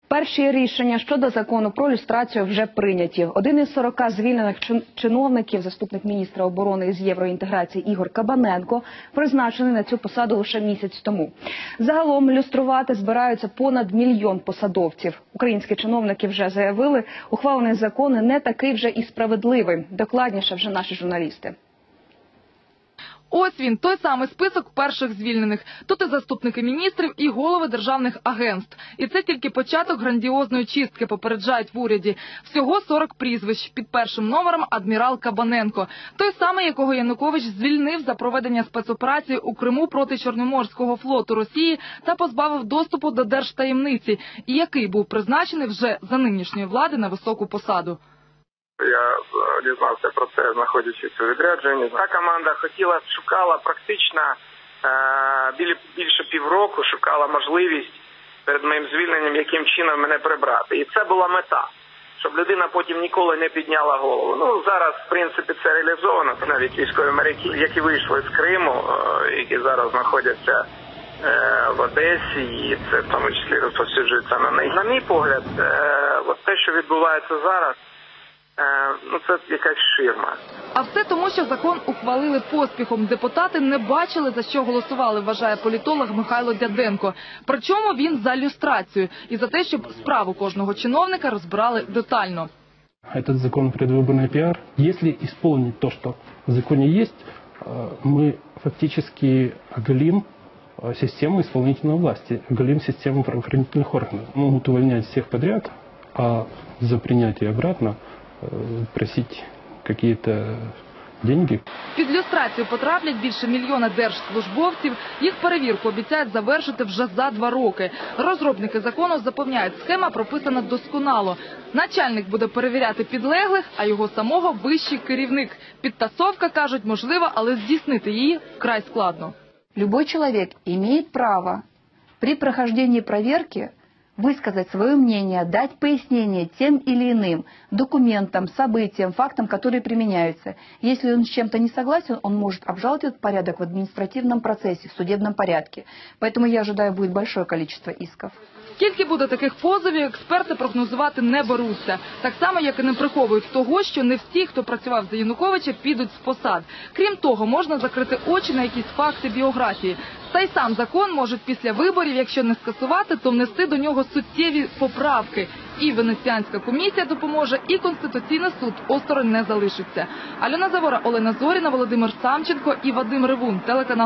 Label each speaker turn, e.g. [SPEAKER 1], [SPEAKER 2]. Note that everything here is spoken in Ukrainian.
[SPEAKER 1] Перші рішення щодо закону про люстрацію вже прийняті. Один із 40 звільнених чиновників, заступник міністра оборони з євроінтеграції Ігор Кабаненко, призначений на цю посаду лише місяць тому. Загалом люструвати збираються понад 1 мільйон посадовців. Українські чиновники вже заявили, ухвалений закон не такий вже і справедливий. Докладніше вже наші журналісти.
[SPEAKER 2] Ось він, той самий список перших звільнених. Тут і заступники міністрів, і голови державних агентств. І це тільки початок грандіозної чистки, попереджають в уряді. Всього 40 прізвищ. Під першим номером адмірал Кабаненко. Той самий, якого Янукович звільнив за проведення спецоперації у Криму проти Чорноморського флоту Росії та позбавив доступу до держтаємниці. І який був призначений вже за нинішньої влади на високу посаду.
[SPEAKER 3] Я дізнався про це, знаходячись у відрядженні. Та команда шукала практично більше півроку, шукала можливість перед моїм звільненням, яким чином мене прибрати. І це була мета, щоб людина потім ніколи не підняла голову. Ну, зараз, в принципі, це реалізовано. Навіть військові моряки, які вийшли з Криму, які зараз знаходяться в Одесі, і це в тому числі розповсюджується на них. На мій погляд, от те, що відбувається зараз, це якась ширма.
[SPEAKER 2] А все тому, що закон ухвалили поспіхом. Депутати не бачили, за що голосували, вважає політолог Михайло Дяденко. Причому він за люстрацію і за те, щоб справу кожного чиновника розбирали детально.
[SPEAKER 4] Этот закон предвыборный пиар. Если исполнить то, что в законе есть, мы фактически оголим систему исполнительной власти, оголим систему правоохранительных органов. Могут увольнять всех подряд, а за принятие обратно просить какие-то деньги.
[SPEAKER 2] Під люстрацію потраплять більше 1 мільйона держслужбовців. Їх перевірку обіцяють завершити вже за 2 роки. Розробники закону запевняють, схема прописана досконало. Начальник буде перевіряти підлеглих, а його самого вищий керівник. Підтасовка, кажуть, можлива, але здійснити її вкрай складно.
[SPEAKER 5] Любой человек имеет право при прохождении проверки высказать свое мнение, дать пояснение тем или иным документам, событиям, фактам, которые применяются. Если он с чем-то не согласен, он может обжаловать этот порядок в административном процессе, в судебном порядке. Поэтому я ожидаю, будет большое количество исков.
[SPEAKER 2] Скільки буде таких позовів, експерти прогнозувати не беруться. Так само, як і не приховують того, що не всі, хто працював за Януковича, підуть з посад. Крім того, можна закрити очі на якісь факти біографії. Та й сам закон можуть після виборів, якщо не скасувати, то внести до нього суттєві поправки. І Венеціанська комісія допоможе, і Конституційний суд осторонь не залишиться. Альона Завора, Олена Зоріна, Володимир Самченко і Вадим Ревун. Телеканал